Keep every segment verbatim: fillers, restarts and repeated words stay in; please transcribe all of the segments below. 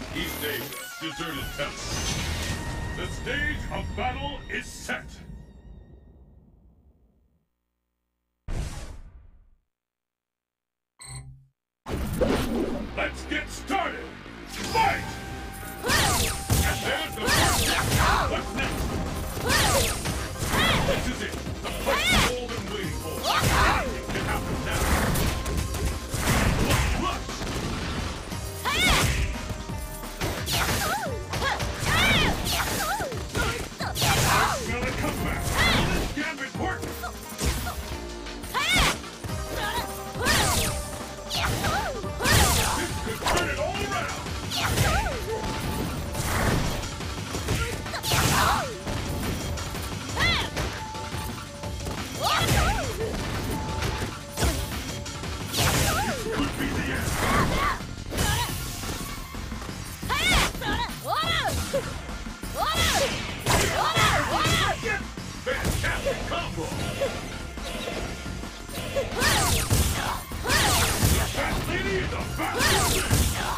East Asia, deserted temple. The stage of battle is set. Let's get started! Fight! And there's the first hit. What's next? This is it. The fight you've all been waiting for. Anything can happen now. Rush! Smell a comeback. This gambit works. This could turn it all around. Could be the end. Fantastic combo. That lady is a fast woman.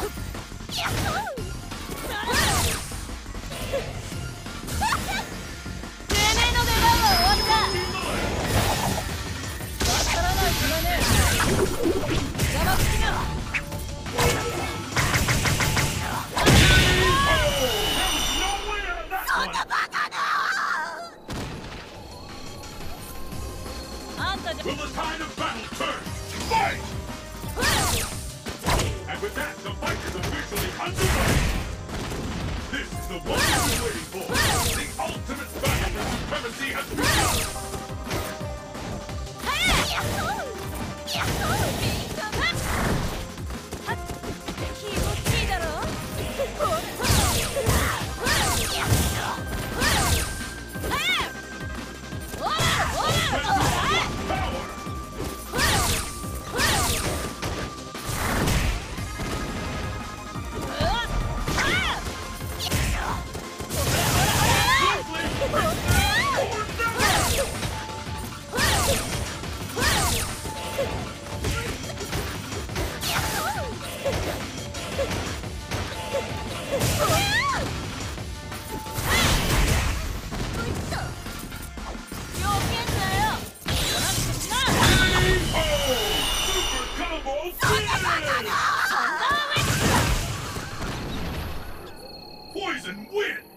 Will the tide of battle turn? Fight! And with that, the fight is officially underway! This is the one we've been waiting for! The ultimate battle for supremacy has begun! Poison wins!